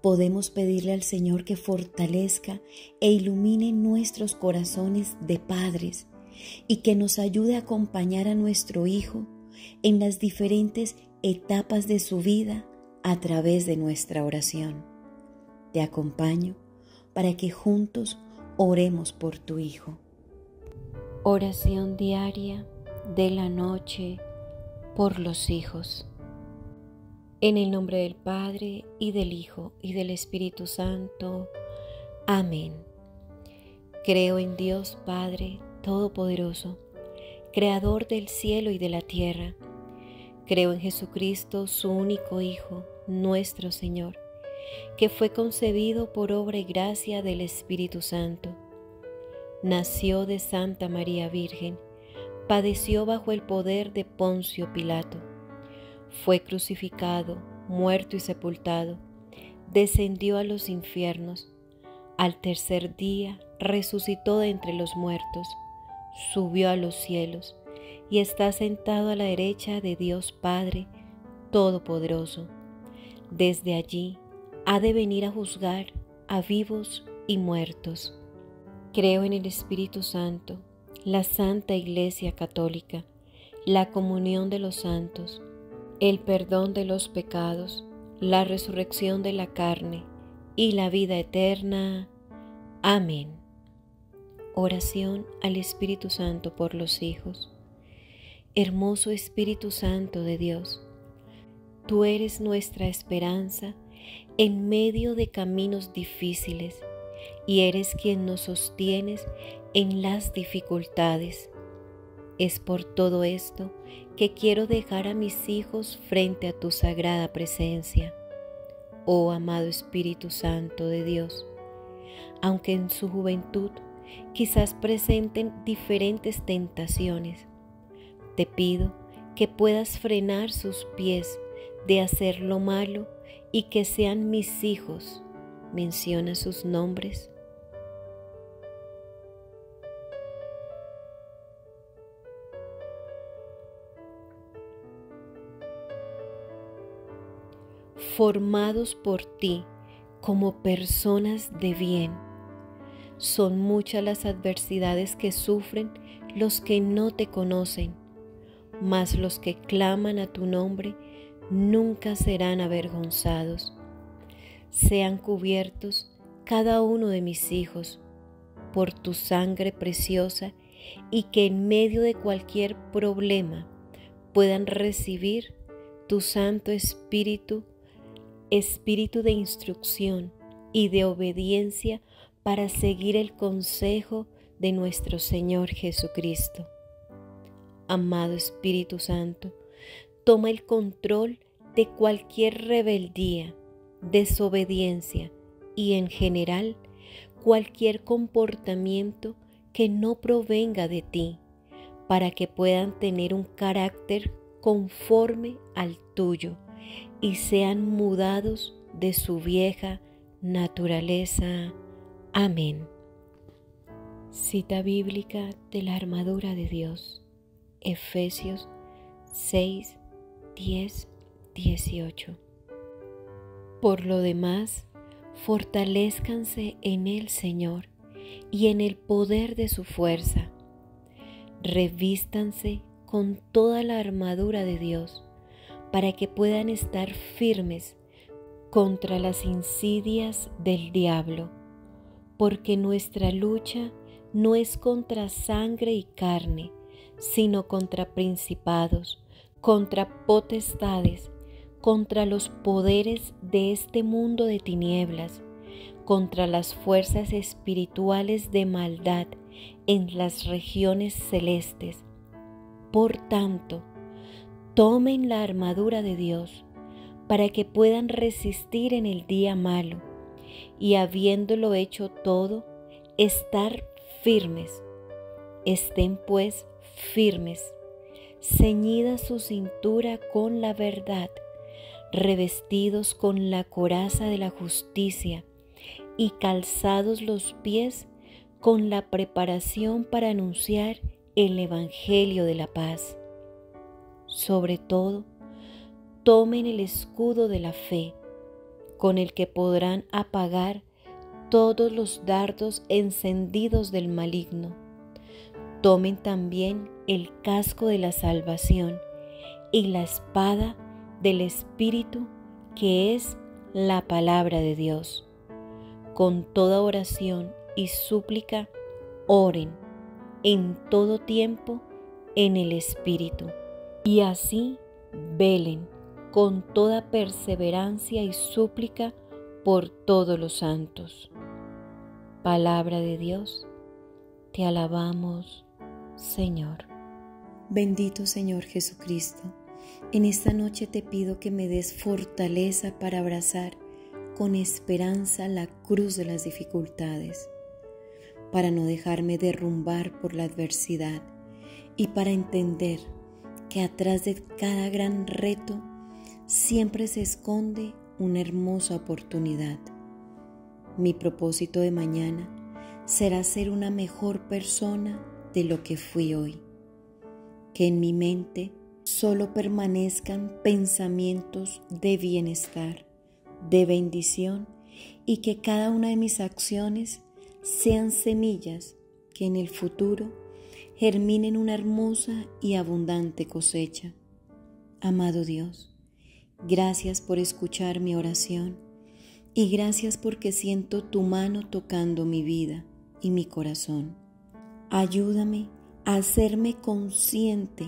podemos pedirle al Señor que fortalezca e ilumine nuestros corazones de padres y que nos ayude a acompañar a nuestro hijo en las diferentes etapas de su vida a través de nuestra oración. Te acompaño para que juntos oremos por tu hijo. Oración diaria de la noche por los hijos. En el nombre del Padre, y del Hijo, y del Espíritu Santo. Amén. Creo en Dios Padre Todopoderoso, Creador del cielo y de la tierra. Creo en Jesucristo, su único Hijo, nuestro Señor, que fue concebido por obra y gracia del Espíritu Santo. Nació de Santa María Virgen, padeció bajo el poder de Poncio Pilato. Fue crucificado, muerto y sepultado, descendió a los infiernos. Al tercer día resucitó de entre los muertos, subió a los cielos y está sentado a la derecha de Dios Padre Todopoderoso. Desde allí ha de venir a juzgar a vivos y muertos. Creo en el Espíritu Santo, la Santa Iglesia Católica, la comunión de los santos, el perdón de los pecados, la resurrección de la carne y la vida eterna. Amén. Oración al Espíritu Santo por los hijos. Hermoso Espíritu Santo de Dios, tú eres nuestra esperanza en medio de caminos difíciles y eres quien nos sostienes en las dificultades. Es por todo esto que quiero dejar a mis hijos frente a tu sagrada presencia. Oh amado Espíritu Santo de Dios, aunque en su juventud quizás presenten diferentes tentaciones, te pido que puedas frenar sus pies de hacer lo malo y que sean mis hijos. Menciona sus nombres. Formados por ti como personas de bien. Son muchas las adversidades que sufren los que no te conocen, mas los que claman a tu nombre nunca serán avergonzados. Sean cubiertos cada uno de mis hijos por tu sangre preciosa y que en medio de cualquier problema puedan recibir tu Santo Espíritu, Espíritu de instrucción y de obediencia para seguir el consejo de nuestro Señor Jesucristo. Amado Espíritu Santo, toma el control de cualquier rebeldía, desobediencia y en general cualquier comportamiento que no provenga de ti, para que puedan tener un carácter conforme al tuyo y sean mudados de su vieja naturaleza. Amén. Cita bíblica de la armadura de Dios, Efesios 6, 10, 18. Por lo demás, fortalézcanse en el Señor y en el poder de su fuerza. Revístanse con toda la armadura de Dios para que puedan estar firmes contra las insidias del diablo, porque nuestra lucha no es contra sangre y carne, sino contra principados, contra potestades, contra los poderes de este mundo de tinieblas, contra las fuerzas espirituales de maldad en las regiones celestes. Por tanto, tomen la armadura de Dios para que puedan resistir en el día malo y, habiéndolo hecho todo, estar firmes. Estén pues firmes, ceñida su cintura con la verdad, revestidos con la coraza de la justicia y calzados los pies con la preparación para anunciar el Evangelio de la paz. Sobre todo, tomen el escudo de la fe con el que podrán apagar todos los dardos encendidos del maligno. Tomen también el casco de la salvación y la espada del Espíritu, que es la palabra de Dios. Con toda oración y súplica, oren en todo tiempo en el Espíritu, y así velen con toda perseverancia y súplica por todos los santos. Palabra de Dios, te alabamos, Señor. Bendito Señor Jesucristo, en esta noche te pido que me des fortaleza para abrazar con esperanza la cruz de las dificultades, para no dejarme derrumbar por la adversidad y para entender que atrás de cada gran reto siempre se esconde una hermosa oportunidad. Mi propósito de mañana será ser una mejor persona de lo que fui hoy. Que en mi mente solo permanezcan pensamientos de bienestar, de bendición, y que cada una de mis acciones sean semillas que en el futuro germinen una hermosa y abundante cosecha. Amado Dios, gracias por escuchar mi oración y gracias porque siento tu mano tocando mi vida y mi corazón. Ayúdame a hacerme consciente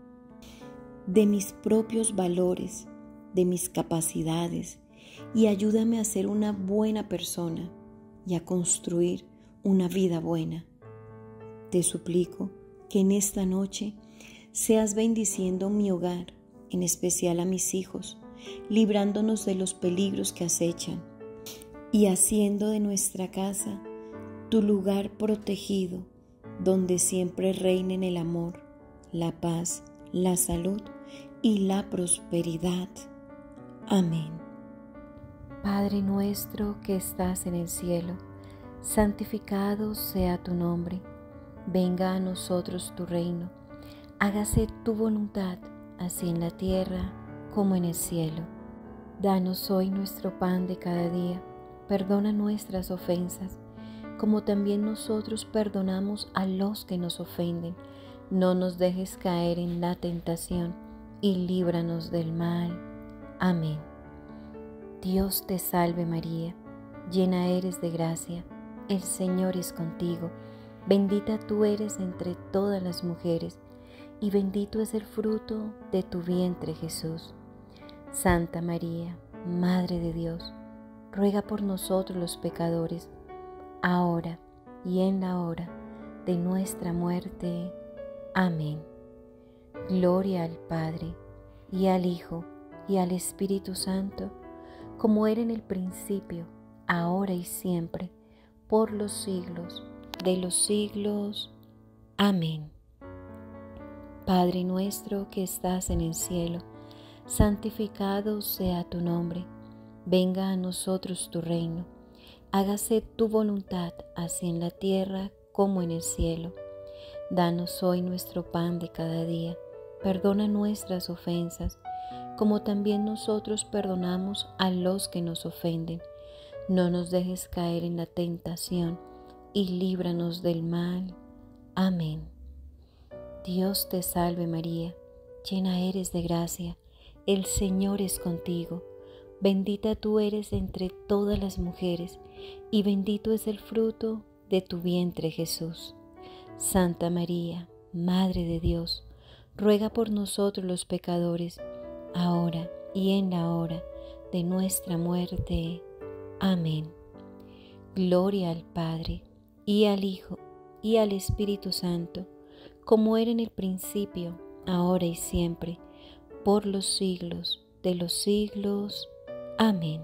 de mis propios valores, de mis capacidades, y ayúdame a ser una buena persona y a construir una vida buena. Te suplico que en esta noche seas bendiciendo mi hogar, en especial a mis hijos, librándonos de los peligros que acechan y haciendo de nuestra casa tu lugar protegido, donde siempre reinen el amor, la paz, la salud y la prosperidad. Amén. Padre nuestro que estás en el cielo, santificado sea tu nombre. Venga a nosotros tu reino. Hágase tu voluntad, así en la tierra como en el cielo. Danos hoy nuestro pan de cada día. Perdona nuestras ofensas, como también nosotros perdonamos a los que nos ofenden. No nos dejes caer en la tentación y líbranos del mal. Amén. Dios te salve María, llena eres de gracia, el Señor es contigo. Bendita tú eres entre todas las mujeres, y bendito es el fruto de tu vientre Jesús. Santa María, Madre de Dios, ruega por nosotros los pecadores, ahora y en la hora de nuestra muerte. Amén. Gloria al Padre, y al Hijo, y al Espíritu Santo, como era en el principio, ahora y siempre, por los siglos de los siglos. Amén. Padre nuestro que estás en el cielo, santificado sea tu nombre. Venga a nosotros tu reino. Hágase tu voluntad, así en la tierra como en el cielo. Danos hoy nuestro pan de cada día. Perdona nuestras ofensas, como también nosotros perdonamos a los que nos ofenden. No nos dejes caer en la tentación y líbranos del mal. Amén. Dios te salve María, llena eres de gracia, el Señor es contigo. Bendita tú eres entre todas las mujeres, y bendito es el fruto de tu vientre Jesús. Santa María, Madre de Dios, ruega por nosotros los pecadores, ahora y en la hora de nuestra muerte. Amén. Gloria al Padre, y al Hijo, y al Espíritu Santo, como era en el principio, ahora y siempre, por los siglos de los siglos. Amén.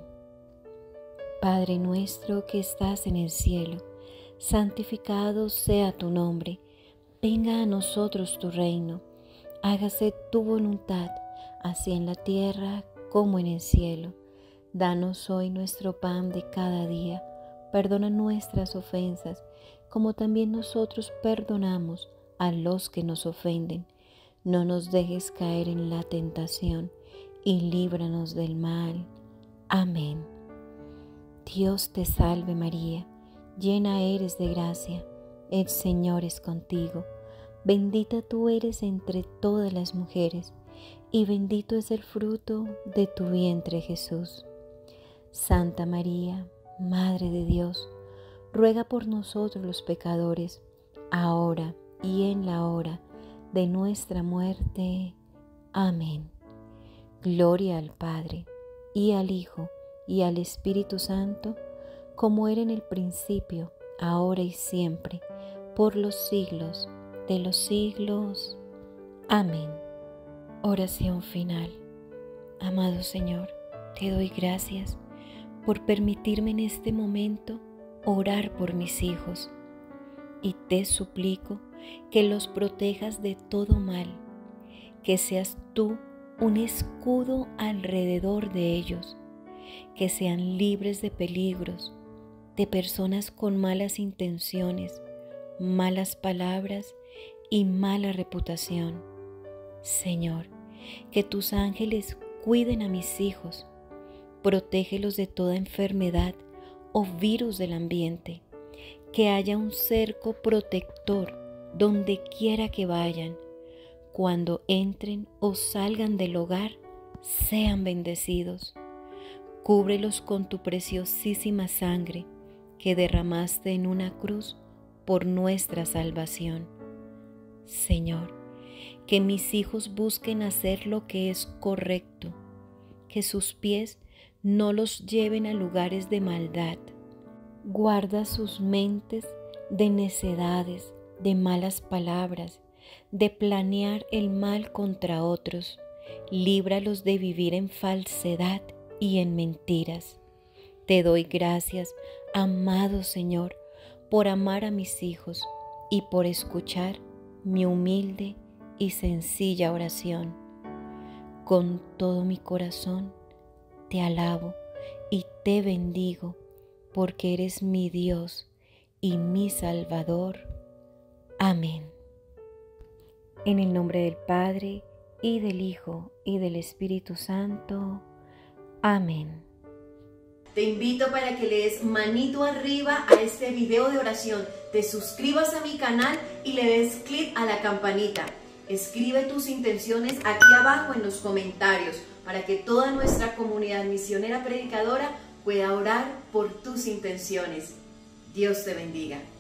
Padre nuestro que estás en el cielo, santificado sea tu nombre. Venga a nosotros tu reino. Hágase tu voluntad, así en la tierra como en el cielo. Danos hoy nuestro pan de cada día. Perdona nuestras ofensas, como también nosotros perdonamos a los que nos ofenden. No nos dejes caer en la tentación y líbranos del mal. Amén. Dios te salve María, llena eres de gracia, el Señor es contigo. Bendita tú eres entre todas las mujeres, y bendito es el fruto de tu vientre Jesús. Santa María, Madre de Dios, ruega por nosotros los pecadores, ahora y en la hora de nuestra muerte. Amén. Gloria al Padre, y al Hijo, y al Espíritu Santo, como era en el principio, ahora y siempre, por los siglos de los siglos. Amén. Oración final. Amado Señor, te doy gracias por permitirme en este momento orar por mis hijos, y te suplico que los protejas de todo mal, que seas tú un escudo alrededor de ellos, que sean libres de peligros, de personas con malas intenciones, malas palabras y mala reputación. Señor, que tus ángeles cuiden a mis hijos, protégelos de toda enfermedad o virus del ambiente, que haya un cerco protector donde quiera que vayan. Cuando entren o salgan del hogar, sean bendecidos. Cúbrelos con tu preciosísima sangre que derramaste en una cruz por nuestra salvación. Señor, que mis hijos busquen hacer lo que es correcto, que sus pies no los lleven a lugares de maldad. Guarda sus mentes de necedades, de malas palabras, de planear el mal contra otros. Líbralos de vivir en falsedad y en mentiras. Te doy gracias, amado Señor, por amar a mis hijos y por escuchar mi humilde y sencilla oración. Con todo mi corazón te alabo y te bendigo, porque eres mi Dios y mi Salvador. Amén. En el nombre del Padre, y del Hijo, y del Espíritu Santo. Amén. Te invito para que le des manito arriba a este video de oración, te suscribas a mi canal y le des clic a la campanita. Escribe tus intenciones aquí abajo en los comentarios para que toda nuestra comunidad misionera predicadora pueda orar por tus intenciones. Dios te bendiga.